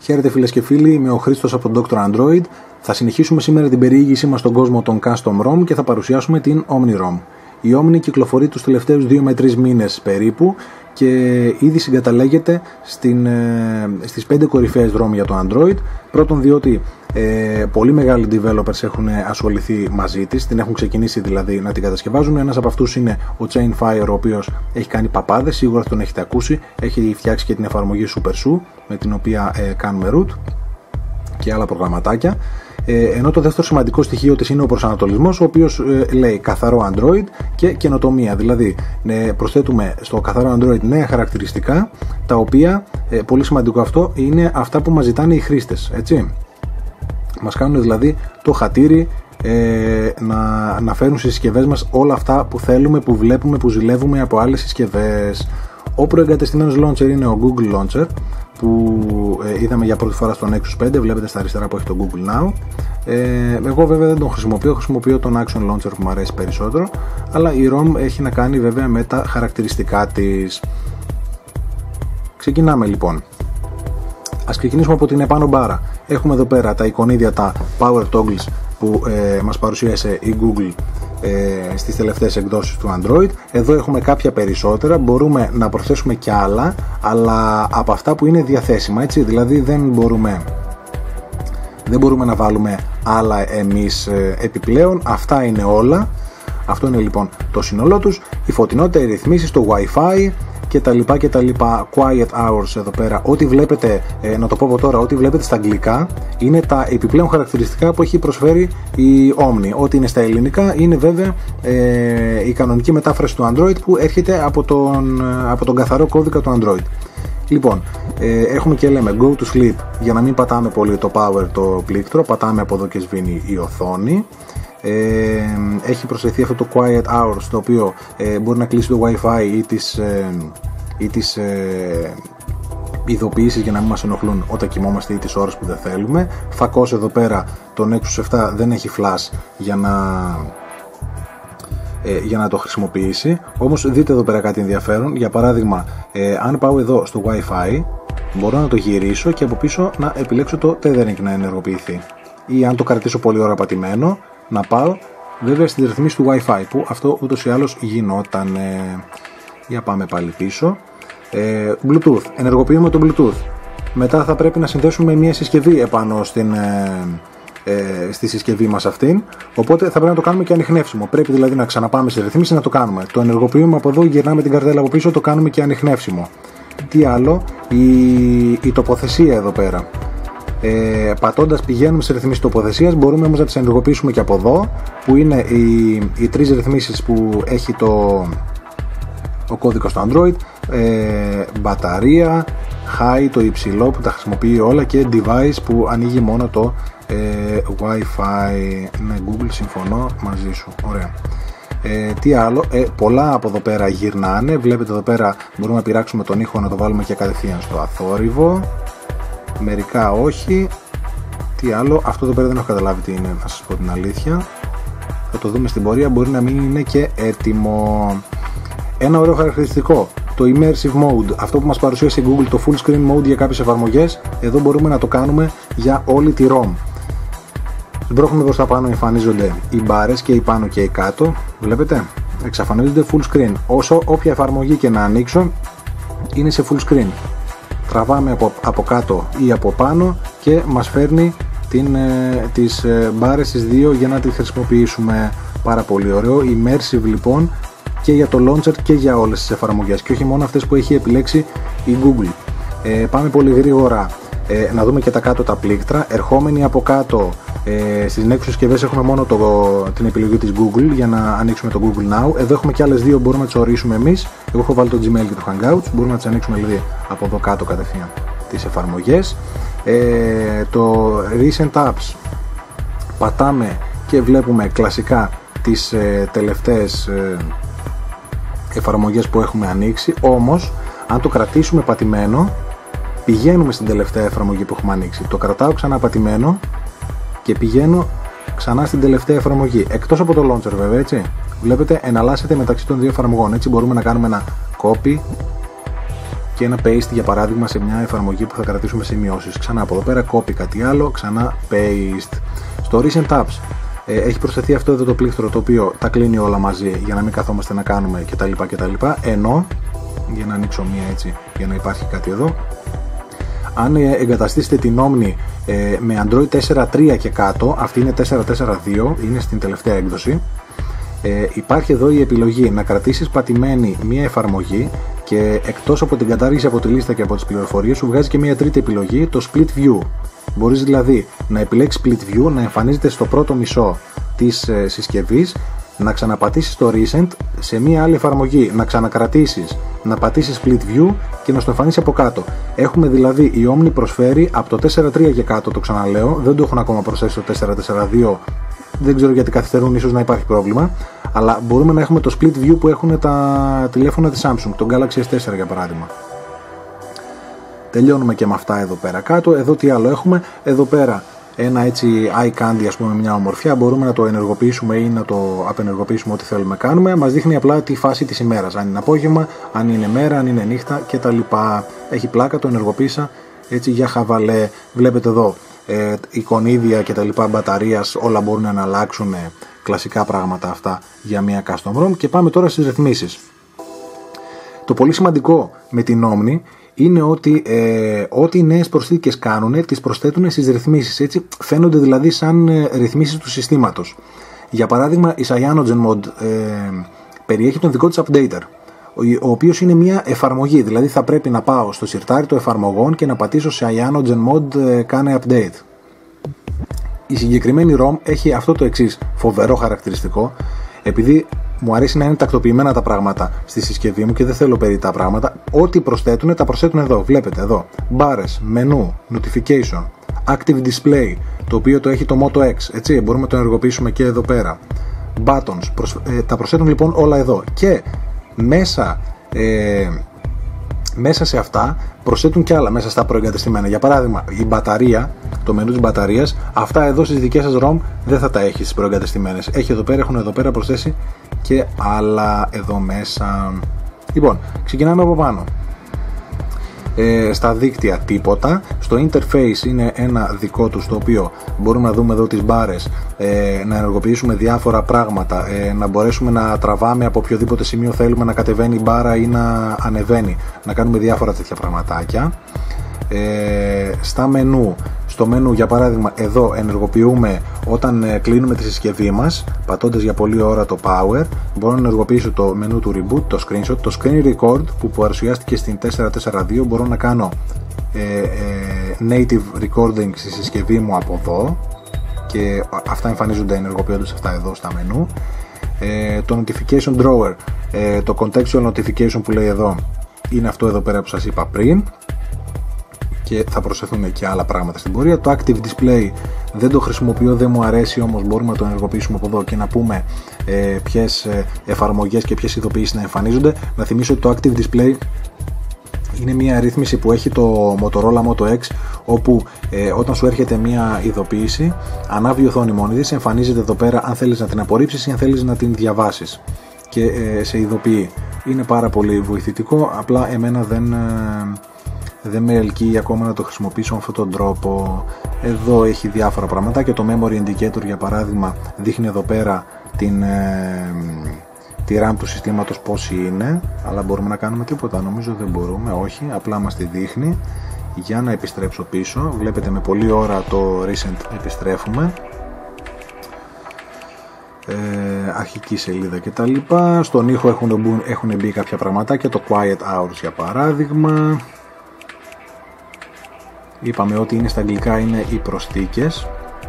Χαίρετε φίλες και φίλοι, είμαι ο Χρήστος από τον Dr. Android. Θα συνεχίσουμε σήμερα την περιήγησή μας στον κόσμο των Custom ROM και θα παρουσιάσουμε την OmniROM. Η Omni κυκλοφορεί τους τελευταίους 2 με 3 μήνες περίπου και ήδη συγκαταλέγεται στις 5 κορυφαίες ROM για το Android. Πρώτον διότι πολύ μεγάλοι developers έχουν ασχοληθεί μαζί της, την έχουν ξεκινήσει δηλαδή να την κατασκευάζουν. Ένας από αυτούς είναι ο Chainfire, ο οποίος έχει κάνει παπάδες, σίγουρα τον έχετε ακούσει. Έχει φτιάξει και την εφαρμογή SuperSU με την οποία κάνουμε root και άλλα προγραμματάκια. Ενώ το δεύτερο σημαντικό στοιχείο της είναι ο προσανατολισμός, ο οποίος λέει καθαρό Android και καινοτομία. Δηλαδή προσθέτουμε στο καθαρό Android νέα χαρακτηριστικά, τα οποία, πολύ σημαντικό αυτό, είναι αυτά που μας ζητάνε οι χρήστες, έτσι. Μας κάνουν δηλαδή το χατήρι να φέρουν στις συσκευές μας όλα αυτά που θέλουμε, που βλέπουμε, που ζηλεύουμε από άλλες συσκευές. Ο προεγκατεστημένος launcher είναι ο Google Launcher, που είδαμε για πρώτη φορά στον Nexus 5, βλέπετε στα αριστερά που έχει το Google Now. Εγώ βέβαια δεν τον χρησιμοποιώ τον Action Launcher που μου αρέσει περισσότερο, αλλά η ROM έχει να κάνει βέβαια με τα χαρακτηριστικά της. Ξεκινάμε λοιπόν. Ας ξεκινήσουμε από την επάνω μπάρα. Έχουμε εδώ πέρα τα εικονίδια, τα Power Toggles που μας παρουσίασε η Google στις τελευταίες εκδόσεις του Android. Εδώ έχουμε κάποια περισσότερα, μπορούμε να προσθέσουμε και άλλα, αλλά από αυτά που είναι διαθέσιμα, έτσι, δηλαδή δεν μπορούμε να βάλουμε άλλα εμείς επιπλέον. Αυτά είναι όλα. Αυτό είναι λοιπόν το σύνολό τους. Η φωτεινότητα, οι ρυθμίσεις, το Wi-Fi και τα λοιπά, quiet hours εδώ πέρα. Ό,τι βλέπετε, να το πω από τώρα, ό,τι βλέπετε στα αγγλικά είναι τα επιπλέον χαρακτηριστικά που έχει προσφέρει η Omni. Ό,τι είναι στα ελληνικά είναι βέβαια η κανονική μετάφραση του Android που έρχεται από τον καθαρό κώδικα του Android. Λοιπόν, έχουμε και λέμε go to sleep, για να μην πατάμε πολύ το power, το πλήκτρο, πατάμε από εδώ και σβήνει η οθόνη. Έχει προσθεθεί αυτό το quiet hours, το οποίο μπορεί να κλείσει το Wi-Fi ή τις ειδοποιήσεις για να μην μας ενοχλούν όταν κοιμόμαστε ή τις ώρες που δεν θέλουμε. Φακός εδώ πέρα το Nexus 7 δεν έχει flash για να το χρησιμοποιήσει. Όμως δείτε εδώ πέρα κάτι ενδιαφέρον. Για παράδειγμα, αν πάω εδώ στο Wi-Fi, μπορώ να το γυρίσω και από πίσω να επιλέξω το tethering να ενεργοποιηθεί, ή αν το κρατήσω πολλή ώρα πατημένο, να πάω βέβαια στην ρυθμίση του Wi-Fi, που αυτό ούτως ή άλλως γινόταν. Για πάμε πάλι πίσω. Bluetooth, ενεργοποιούμε το Bluetooth. Μετά θα πρέπει να συνδέσουμε μια συσκευή επάνω στη συσκευή μας αυτήν, οπότε θα πρέπει να το κάνουμε και ανιχνεύσιμο. Πρέπει δηλαδή να ξαναπάμε στη ρυθμίση να το κάνουμε. Το ενεργοποιούμε από εδώ, γυρνάμε την καρτέλα από πίσω, το κάνουμε και ανιχνεύσιμο. Τι άλλο, η τοποθεσία εδώ πέρα. Πατώντας πηγαίνουμε σε ρυθμίσεις τοποθεσίας, μπορούμε όμως να τις ενεργοποιήσουμε και από εδώ, που είναι οι τρεις ρυθμίσεις που έχει ο κώδικας του Android, μπαταρία, high το υψηλό που τα χρησιμοποιεί όλα, και device που ανοίγει μόνο το Wi-Fi. Ναι, Google, συμφωνώ μαζί σου, ωραία. Τι άλλο, πολλά από εδώ πέρα γυρνάνε, βλέπετε εδώ πέρα μπορούμε να πειράξουμε τον ήχο, να το βάλουμε και κατευθείαν στο αθόρυβο. Μερικά όχι. Τι άλλο, αυτό εδώ πέρα δεν έχω καταλάβει τι είναι, να σας πω την αλήθεια. Θα το δούμε στην πορεία, μπορεί να μην είναι και έτοιμο. Ένα ωραίο χαρακτηριστικό, το Immersive Mode, αυτό που μας παρουσίασε η Google, το Full Screen Mode για κάποιες εφαρμογές. Εδώ μπορούμε να το κάνουμε για όλη τη ROM. Σμπρώχνουμε προς τα πάνω, εμφανίζονται οι μπάρες και οι πάνω και οι κάτω. Βλέπετε, εξαφανίζονται full screen. Όποια εφαρμογή και να ανοίξω είναι σε full screen. Τραβάμε από κάτω ή από πάνω και μας φέρνει τις μπάρες στις δύο για να τις χρησιμοποιήσουμε. Πάρα πολύ ωραίο. Immersive λοιπόν και για το launcher και για όλες τις εφαρμογές, και όχι μόνο αυτές που έχει επιλέξει η Google. Πάμε πολύ γρήγορα να δούμε και τα κάτω τα πλήκτρα. Ερχόμενοι από κάτω, στις Nexus συσκευές έχουμε μόνο την επιλογή της Google για να ανοίξουμε το Google Now. Εδώ έχουμε και άλλες δύο, μπορούμε να τις ορίσουμε εμείς. Εγώ έχω βάλει το Gmail και το Hangouts, μπορούμε να τις ανοίξουμε δηλαδή από εδώ κάτω κατευθείαν τις εφαρμογές. Το Recent Apps, πατάμε και βλέπουμε κλασικά τις τελευταίες εφαρμογές που έχουμε ανοίξει. Όμως αν το κρατήσουμε πατημένο, πηγαίνουμε στην τελευταία εφαρμογή που έχουμε ανοίξει. Το κρατάω ξανά πατημένο και πηγαίνω ξανά στην τελευταία εφαρμογή. Εκτός από το launcher βέβαια, έτσι. Βλέπετε, εναλλάσσεται μεταξύ των δύο εφαρμογών. Έτσι μπορούμε να κάνουμε ένα copy και ένα paste για παράδειγμα σε μια εφαρμογή που θα κρατήσουμε σημειώσεις. Ξανά από εδώ πέρα copy κάτι άλλο, ξανά paste. Στο recent apps έχει προσθεθεί αυτό εδώ το πλήκτρο το οποίο τα κλείνει όλα μαζί για να μην καθόμαστε να κάνουμε κτλ. Ενώ, για να ανοίξω μία έτσι για να υπάρχει κάτι εδώ, αν εγκαταστήσετε την Omni με Android 4.3 και κάτω, αυτή είναι 4.4.2, είναι στην τελευταία έκδοση, υπάρχει εδώ η επιλογή να κρατήσεις πατημένη μία εφαρμογή και εκτός από την κατάργηση από τη λίστα και από τις πληροφορίες σου βγάζει και μία τρίτη επιλογή, το Split View. Μπορείς δηλαδή να επιλέξεις Split View, να εμφανίζεται στο πρώτο μισό της συσκευής, να ξαναπατήσεις το Recent σε μία άλλη εφαρμογή, να ξανακρατήσεις, να πατήσεις Split View και να στο εμφανίσει από κάτω. Έχουμε δηλαδή, η Omni προσφέρει από το 4.3 και κάτω, το ξαναλέω, δεν το έχουν ακόμα προσθέσει στο 4.4.2, δεν ξέρω γιατί καθυστερούν, ίσως να υπάρχει πρόβλημα, αλλά μπορούμε να έχουμε το Split View που έχουν τα τηλέφωνα της Samsung, το Galaxy S4 για παράδειγμα. Τελειώνουμε και με αυτά εδώ πέρα κάτω. Εδώ τι άλλο έχουμε? Εδώ πέρα ένα έτσι eye candy, ας πούμε, μια ομορφιά. Μπορούμε να το ενεργοποιήσουμε ή να το απενεργοποιήσουμε, ό,τι θέλουμε να κάνουμε. Μας δείχνει απλά τη φάση της ημέρας, αν είναι απόγευμα, αν είναι μέρα, αν είναι νύχτα κτλ. Έχει πλάκα, το ενεργοποίησα έτσι για χαβαλέ. Βλέπετε εδώ εικονίδια κτλ, μπαταρίας, όλα μπορούν να αλλάξουν, κλασικά πράγματα αυτά για μια custom ROM. Και πάμε τώρα στις ρυθμίσεις. Το πολύ σημαντικό με την Omni είναι ότι ό,τι νέες προσθήκες κάνουν τις προσθέτουν στις ρυθμίσεις, έτσι φαίνονται δηλαδή σαν ρυθμίσεις του συστήματος. Για παράδειγμα, η CyanogenMod περιέχει τον δικό της updater, ο οποίος είναι μια εφαρμογή, δηλαδή θα πρέπει να πάω στο σιρτάρι των εφαρμογών και να πατήσω CyanogenMod κάνε update. Η συγκεκριμένη ROM έχει αυτό το εξής φοβερό χαρακτηριστικό, επειδή μου αρέσει να είναι τακτοποιημένα τα πράγματα στη συσκευή μου και δεν θέλω περιττά πράγματα, ό,τι προσθέτουν τα προσθέτουν εδώ. Βλέπετε εδώ μπάρες, μενού, notification, active display, το οποίο το έχει το Moto X, έτσι, μπορούμε να το ενεργοποιήσουμε και εδώ πέρα, buttons, τα προσθέτουν λοιπόν όλα εδώ και μέσα σε αυτά προσθέτουν και άλλα μέσα στα προεγκατεστημένα. Για παράδειγμα, η μπαταρία, το μενού της μπαταρίας, αυτά εδώ στις δικές σας ROM δεν θα τα έχει στις προεγκατεστημένες. Έχει εδώ πέρα, έχουν εδώ πέρα προσθέσει και άλλα εδώ μέσα. Λοιπόν, ξεκινάμε από πάνω. Στα δίκτυα τίποτα. Στο interface είναι ένα δικό του, στο οποίο μπορούμε να δούμε εδώ τις μπάρες, να ενεργοποιήσουμε διάφορα πράγματα, να μπορέσουμε να τραβάμε από οποιοδήποτε σημείο θέλουμε να κατεβαίνει η μπάρα ή να ανεβαίνει, να κάνουμε διάφορα τέτοια πραγματάκια. Στα μενού, στο μενού για παράδειγμα εδώ ενεργοποιούμε όταν κλείνουμε τη συσκευή μας, πατώντας για πολλή ώρα το power, μπορώ να ενεργοποιήσω το μενού του reboot, το screenshot, το screen record που παρουσιάστηκε στην 4.4.2, μπορώ να κάνω native recording στη συσκευή μου από εδώ και αυτά εμφανίζονται ενεργοποιώντας αυτά εδώ στα μενού. Το notification drawer, το contextual notification που λέει εδώ, είναι αυτό εδώ πέρα που σας είπα πριν, και θα προσθεθούν και άλλα πράγματα στην πορεία. Το active display δεν το χρησιμοποιώ, δεν μου αρέσει, όμως μπορούμε να το ενεργοποιήσουμε από εδώ και να πούμε ποιες εφαρμογές και ποιες ειδοποιήσεις να εμφανίζονται. Να θυμίσω ότι το active display είναι μια ρύθμιση που έχει το Motorola Moto X, όπου όταν σου έρχεται μια ειδοποίηση, ανάβει η οθόνη μόνη της, εμφανίζεται εδώ πέρα αν θέλεις να την απορρίψεις ή αν θέλεις να την διαβάσεις και σε ειδοποιεί. Είναι πάρα πολύ βοηθητικό, απλά εμένα δεν με ελκύει ακόμα να το χρησιμοποιήσω με αυτόν τον τρόπο. Εδώ έχει διάφορα πράγματα και το memory indicator για παράδειγμα δείχνει εδώ πέρα τη RAM του συστήματος πόση είναι, αλλά μπορούμε να κάνουμε τίποτα? Νομίζω δεν μπορούμε, όχι, απλά μας τη δείχνει. Για να επιστρέψω πίσω, βλέπετε με πολλή ώρα το recent επιστρέφουμε, αρχική σελίδα και τα λοιπά. Στον ήχο έχουν μπει κάποια πραγματάκια, το quiet hours για παράδειγμα. Είπαμε ότι είναι στα αγγλικά, είναι οι προσθήκες,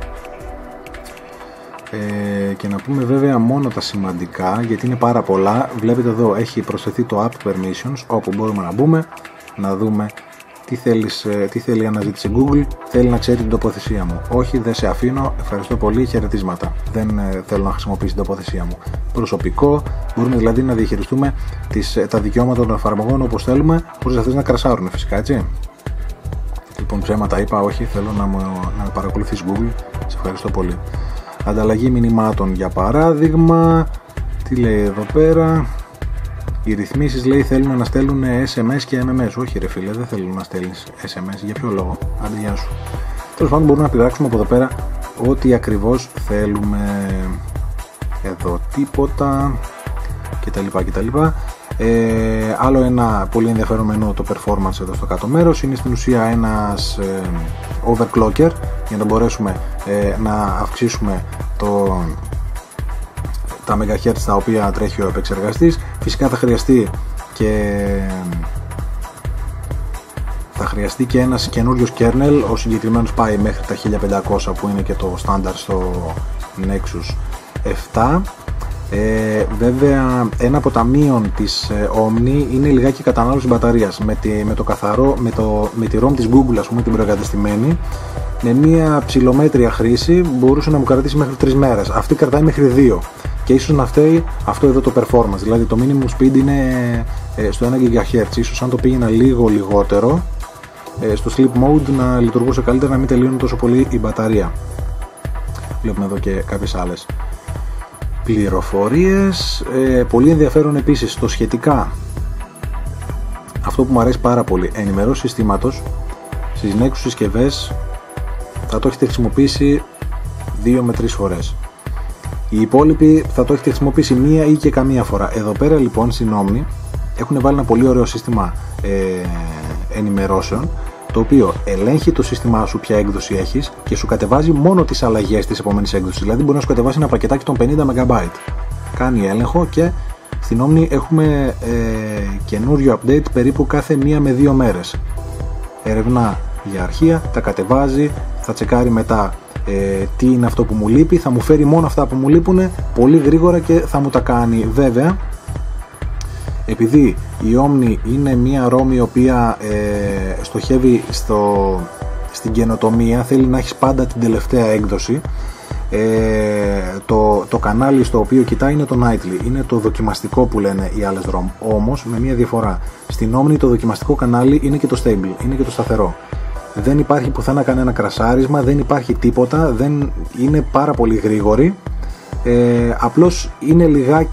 και να πούμε βέβαια μόνο τα σημαντικά, γιατί είναι πάρα πολλά. Βλέπετε εδώ έχει προσθεθεί το App Permissions, όπου μπορούμε να μπούμε να δούμε τι θέλει η αναζήτηση Google. Θέλει να ξέρει την τοποθεσία μου. Όχι, δεν σε αφήνω, ευχαριστώ πολύ, χαιρετίσματα. Δεν θέλω να χρησιμοποιήσει την τοποθεσία μου. Προσωπικό, μπορούμε δηλαδή να διαχειριστούμε τα δικαιώματα των εφαρμογών όπως θέλουμε, χωρίς αυτές να κρασάρουν φυσικά, έτσι. Λοιπόν, ψέματα είπα, όχι, θέλω να με παρακολουθείς Google, σε ευχαριστώ πολύ. Ανταλλαγή μηνυμάτων για παράδειγμα, τι λέει εδώ πέρα, Οι ρυθμίσεις, λέει, θέλουν να στέλνουν SMS και MMS. Όχι ρε φίλε, δεν θέλουν να στέλνεις SMS. Για ποιο λόγο? Άντε, γεια σου. Τέλος πάντων, μπορούμε να πειράξουμε από εδώ πέρα ό,τι ακριβώς θέλουμε. Εδώ τίποτα κτλ. Άλλο ένα πολύ ενδιαφερόμενο, το performance εδώ στο κάτω μέρος. Είναι στην ουσία ένας overclocker για να μπορέσουμε να αυξήσουμε τα MHz τα οποία τρέχει ο επεξεργαστής. Φυσικά θα χρειαστεί και ένας καινούριος kernel. Ο συγκεκριμένος πάει μέχρι τα 1500 που είναι και το standard στο Nexus 7. Βέβαια, ένα από τα μείον της Omni είναι λιγάκι η κατανάλωση μπαταρίας. Με τη ROM της Google, ας πούμε, την προεγκατεστημένη, με μια ψηλομέτρια χρήση μπορούσε να μου κρατήσει μέχρι 3 μέρες. Αυτή κρατάει μέχρι 2. Και ίσως να φταίει αυτό εδώ το performance. Δηλαδή το minimum speed είναι στο 1 GHz. Ίσως αν το πήγαινα λίγο λιγότερο, στο sleep mode, να λειτουργούσε καλύτερα, να μην τελείωνε τόσο πολύ η μπαταρία. Βλέπουμε εδώ και κάποιες άλλες πληροφορίες. Πολύ ενδιαφέρον επίσης το σχετικά, αυτό που μου αρέσει πάρα πολύ, ενημερώσεις συστήματος στις Nexus συσκευές. Θα το έχετε χρησιμοποιήσει 2 με 3 φορές. Οι υπόλοιποι θα το έχετε χρησιμοποιήσει μία ή και καμία φορά. Εδώ πέρα λοιπόν στην Omni έχουν βάλει ένα πολύ ωραίο σύστημα ενημερώσεων, το οποίο ελέγχει το σύστημά σου ποια έκδοση έχεις και σου κατεβάζει μόνο τις αλλαγές της επόμενης έκδοσης. Δηλαδή μπορεί να σου κατεβάσει ένα πακετάκι των 50 MB. Κάνει έλεγχο και στην Omni έχουμε καινούριο update περίπου κάθε 1 με 2 μέρες. Ερευνά για αρχεία, τα κατεβάζει, θα τσεκάρει μετά τι είναι αυτό που μου λείπει, θα μου φέρει μόνο αυτά που μου λείπουν πολύ γρήγορα και θα μου τα κάνει. Βέβαια, επειδή η Omni είναι μια ROM η οποία στοχεύει στην καινοτομία, θέλει να έχεις πάντα την τελευταία έκδοση, το κανάλι στο οποίο κοιτάει είναι το Nightly, είναι το δοκιμαστικό που λένε οι άλλες ROM. Όμως με μια διαφορά, στην Omni το δοκιμαστικό κανάλι είναι και το stable, είναι και το σταθερό. Δεν υπάρχει πουθενά κανένα κρασάρισμα, δεν υπάρχει τίποτα, είναι πάρα πολύ γρήγορη. Απλώς είναι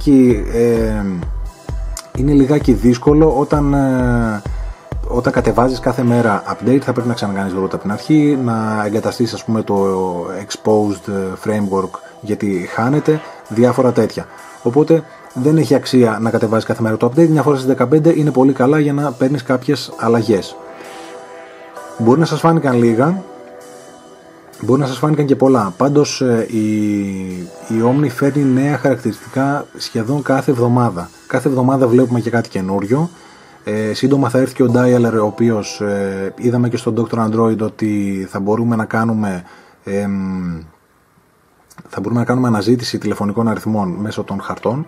λιγάκι δύσκολο όταν κατεβάζεις κάθε μέρα update. Θα πρέπει να ξανακάνεις λόγω από την αρχή, να εγκαταστήσεις, ας πούμε, το exposed framework γιατί χάνεται, διάφορα τέτοια. Οπότε δεν έχει αξία να κατεβάζεις κάθε μέρα το update. Μια φορά στις 15 είναι πολύ καλά για να παίρνεις κάποιες αλλαγές. Μπορεί να σας φάνηκαν λίγα, μπορεί να σας φάνηκαν και πολλά. Πάντως η Omni φέρνει νέα χαρακτηριστικά σχεδόν κάθε εβδομάδα. Κάθε εβδομάδα βλέπουμε και κάτι καινούριο. Σύντομα θα έρθει και ο Dialer, ο οποίος είδαμε και στο Dr. Android ότι θα μπορούμε να κάνουμε αναζήτηση τηλεφωνικών αριθμών μέσω των χαρτών.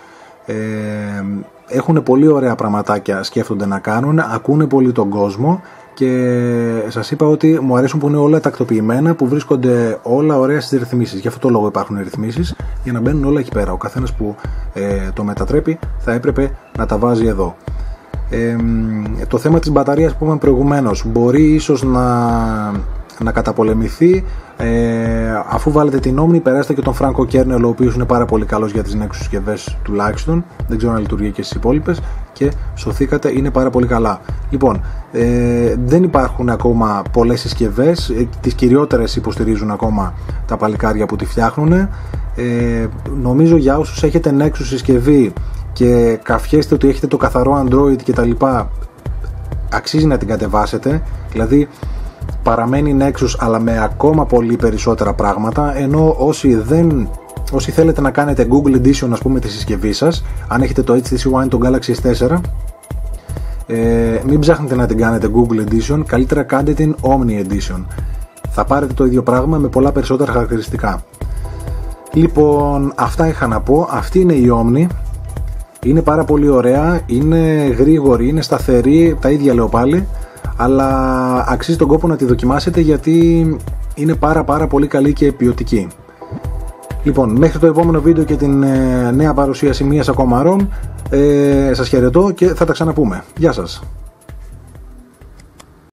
Έχουν πολύ ωραία πραγματάκια, σκέφτονται να κάνουν, ακούνε πολύ τον κόσμο. Και σας είπα ότι μου αρέσουν που είναι όλα τακτοποιημένα, που βρίσκονται όλα ωραία στις ρυθμίσεις. Γι' αυτό το λόγο υπάρχουν ρυθμίσεις, για να μπαίνουν όλα εκεί πέρα. Ο καθένας που το μετατρέπει θα έπρεπε να τα βάζει εδώ. Το θέμα της μπαταρίας που είπαμε προηγουμένως μπορεί ίσως να καταπολεμηθεί αφού βάλετε την Omni, περάσετε και τον Franco Kernel, ο οποίος είναι πάρα πολύ καλός για τις Nexus συσκευές τουλάχιστον, δεν ξέρω αν λειτουργεί και στις υπόλοιπες, και σωθήκατε, είναι πάρα πολύ καλά. Λοιπόν, δεν υπάρχουν ακόμα πολλές συσκευές, τις κυριότερες υποστηρίζουν ακόμα τα παλικάρια που τη φτιάχνουν. Νομίζω για όσους έχετε Nexus συσκευή και καφιέστε ότι έχετε το καθαρό Android και τα λοιπά, αξίζει να την κατεβάσετε. Δηλαδή παραμένει Nexus αλλά με ακόμα πολύ περισσότερα πράγματα, ενώ όσοι θέλετε να κάνετε Google Edition, ας πούμε, τη συσκευή σας, αν έχετε το HTC One, το Galaxy S4, μην ψάχνετε να την κάνετε Google Edition, καλύτερα κάντε την Omni Edition. Θα πάρετε το ίδιο πράγμα με πολλά περισσότερα χαρακτηριστικά. Λοιπόν, αυτά είχα να πω. Αυτή είναι η Omni. Είναι πάρα πολύ ωραία, είναι γρήγορη, είναι σταθερή, τα ίδια λέω πάλι, αλλά αξίζει τον κόπο να τη δοκιμάσετε γιατί είναι πάρα πολύ καλή και ποιοτική. Λοιπόν, μέχρι το επόμενο βίντεο και την νέα παρουσίαση μιας ακόμα ROM, σας χαιρετώ και θα τα ξαναπούμε. Γεια σας!